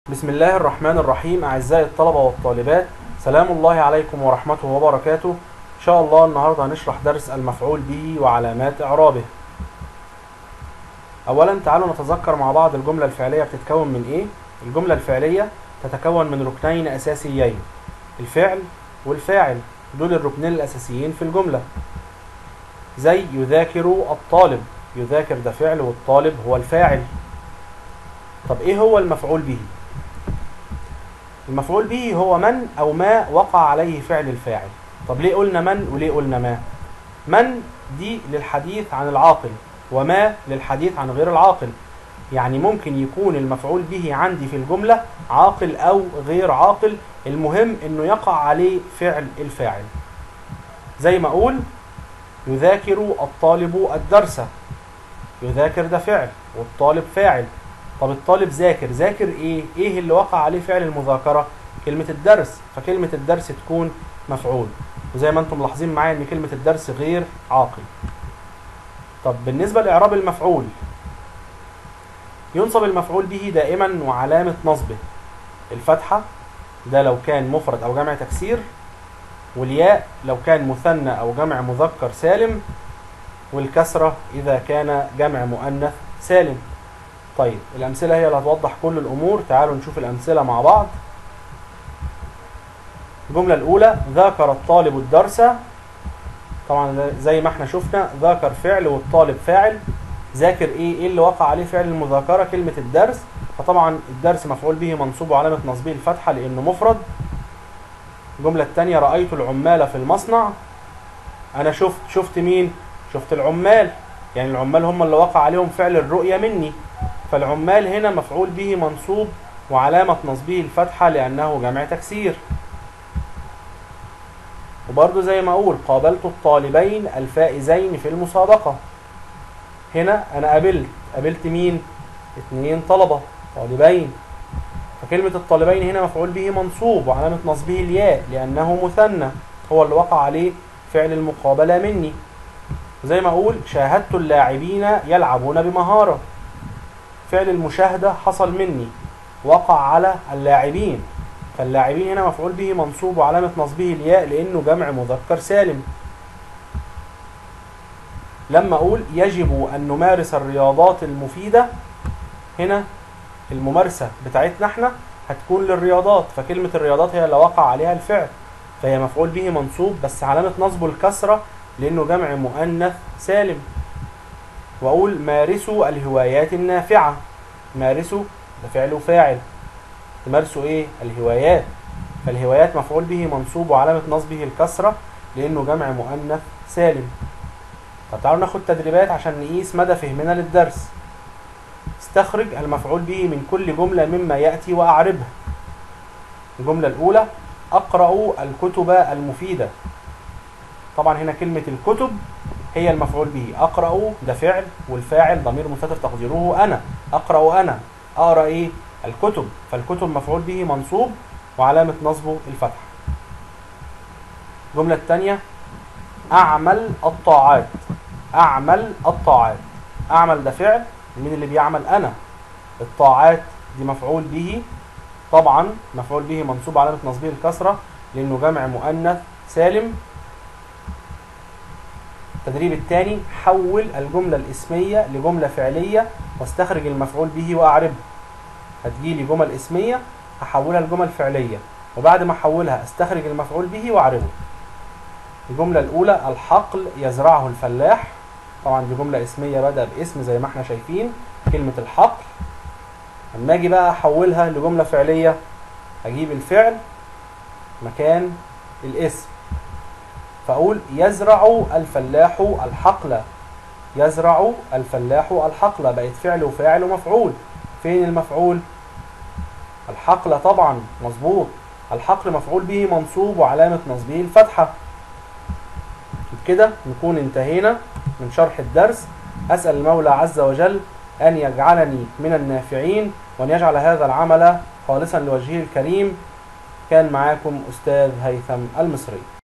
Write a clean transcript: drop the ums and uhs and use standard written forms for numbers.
بسم الله الرحمن الرحيم. أعزائي الطلبة والطالبات، سلام الله عليكم ورحمته وبركاته. إن شاء الله النهاردة هنشرح درس المفعول به وعلامات إعرابه. أولا تعالوا نتذكر مع بعض الجملة الفعلية بتتكون من إيه؟ الجملة الفعلية تتكون من ركنين أساسيين، الفعل والفاعل، دول الركنين الأساسيين في الجملة. زي يذاكر الطالب، يذاكر ده فعل والطالب هو الفاعل. طب إيه هو المفعول به؟ المفعول به هو من أو ما وقع عليه فعل الفاعل. طب ليه قلنا من وليه قلنا ما؟ من دي للحديث عن العاقل، وما للحديث عن غير العاقل. يعني ممكن يكون المفعول به عندي في الجملة عاقل أو غير عاقل، المهم إنه يقع عليه فعل الفاعل. زي ما أقول يذاكر الطالب الدرس، يذاكر ده فعل والطالب فاعل. طب الطالب ذاكر ايه اللي وقع عليه فعل المذاكرة؟ كلمة الدرس، فكلمة الدرس تكون مفعول. وزي ما انتم ملاحظين معايا ان كلمة الدرس غير عاقل. طب بالنسبة لإعراب المفعول، ينصب المفعول به دائما وعلامة نصبه الفتحة، ده لو كان مفرد او جمع تكسير، والياء لو كان مثنى او جمع مذكر سالم، والكسرة اذا كان جمع مؤنث سالم. طيب الأمثلة هي اللي هتوضح كل الأمور. تعالوا نشوف الأمثلة مع بعض. الجملة الأولى ذاكر الطالب الدرس، طبعا زي ما احنا شفنا ذاكر فعل والطالب فاعل. ذاكر ايه اللي وقع عليه فعل المذاكرة؟ كلمة الدرس، فطبعا الدرس مفعول به منصوب وعلامة نصبه الفتحة لأنه مفرد. الجملة الثانية رأيت العمال في المصنع، أنا شفت مين؟ شفت العمال، يعني العمال هم اللي وقع عليهم فعل الرؤية مني، فالعمال هنا مفعول به منصوب وعلامة نصبه الفتحة لأنه جمع تكسير. وبرضه زي ما أقول قابلت الطالبين الفائزين في المسابقة، هنا أنا قابلت مين؟ 2 طلبة طالبين، فكلمة الطالبين هنا مفعول به منصوب وعلامة نصبه الياء لأنه مثنى، هو اللي وقع عليه فعل المقابلة مني. زي ما أقول شاهدت اللاعبين يلعبون بمهارة، فعل المشاهدة حصل مني وقع على اللاعبين، فاللاعبين هنا مفعول به منصوب وعلامة نصبه الياء لأنه جمع مذكر سالم. لما أقول يجب أن نمارس الرياضات المفيدة، هنا الممارسة بتاعتنا احنا هتكون للرياضات، فكلمة الرياضات هي اللي وقع عليها الفعل، فهي مفعول به منصوب بس علامة نصبه الكسرة لأنه جمع مؤنث سالم. وأقول مارسوا الهوايات النافعة، مارسوا ده فعل وفاعل، تمارسوا ايه؟ الهوايات، فالهوايات مفعول به منصوب وعلامة نصبه الكسرة لأنه جمع مؤنث سالم. طب تعالوا ناخد تدريبات عشان نقيس مدى فهمنا للدرس. استخرج المفعول به من كل جملة مما يأتي وأعربها. الجملة الأولى أقرأ الكتب المفيدة، طبعا هنا كلمة الكتب هي المفعول به، أقرأ ده فعل والفاعل ضمير مستتر تقديره أنا، أقرأ أنا، أقرأ إيه؟ الكتب، فالكتب مفعول به منصوب وعلامة نصبه الفتحة. الجملة الثانية أعمل الطاعات، أعمل الطاعات، أعمل ده فعل، مين اللي بيعمل؟ أنا. الطاعات دي مفعول به، طبعا مفعول به منصوب علامة نصبه الكسرة لأنه جمع مؤنث سالم. التدريب الثاني حول الجملة الاسمية لجملة فعلية واستخرج المفعول به وأعربه. هتجيلي جمل اسمية هحولها لجمل فعلية، وبعد ما احولها استخرج المفعول به واعربه. الجملة الأولى الحقل يزرعه الفلاح، طبعا دي جملة اسمية بدأ باسم زي ما احنا شايفين كلمة الحقل. لما اجي بقى احولها لجملة فعلية هجيب الفعل مكان الاسم، فأقول يزرع الفلاح الحقل، يزرع الفلاح الحقل، بقت فعل وفاعل ومفعول. فين المفعول؟ الحقل، طبعا مظبوط، الحقل مفعول به منصوب وعلامة نصبه الفتحة. كده نكون انتهينا من شرح الدرس. أسأل المولى عز وجل أن يجعلني من النافعين وأن يجعل هذا العمل خالصا لوجهه الكريم. كان معاكم أستاذ هيثم المصري.